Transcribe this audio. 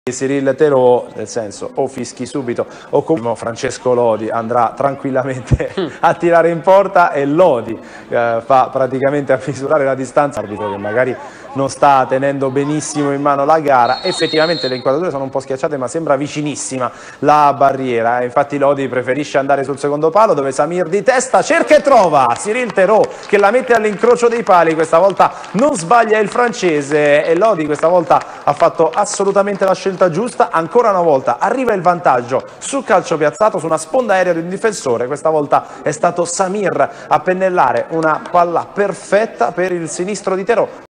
Cyril Theroux, nel senso o fischi subito o come Francesco Lodi andrà tranquillamente a tirare in porta e Lodi fa praticamente a misurare la distanza, arbitro che magari non sta tenendo benissimo in mano la gara. Effettivamente le inquadrature sono un po' schiacciate ma sembra vicinissima la barriera, infatti Lodi preferisce andare sul secondo palo dove Samir di testa cerca e trova Cyril Theroux che la mette all'incrocio dei pali, questa volta non sbaglia il francese e Lodi questa volta ha fatto assolutamente la scelta giusta. Ancora una volta arriva il vantaggio sul calcio piazzato su una sponda aerea di un difensore, questa volta è stato Samir a pennellare una palla perfetta per il sinistro di Theroux.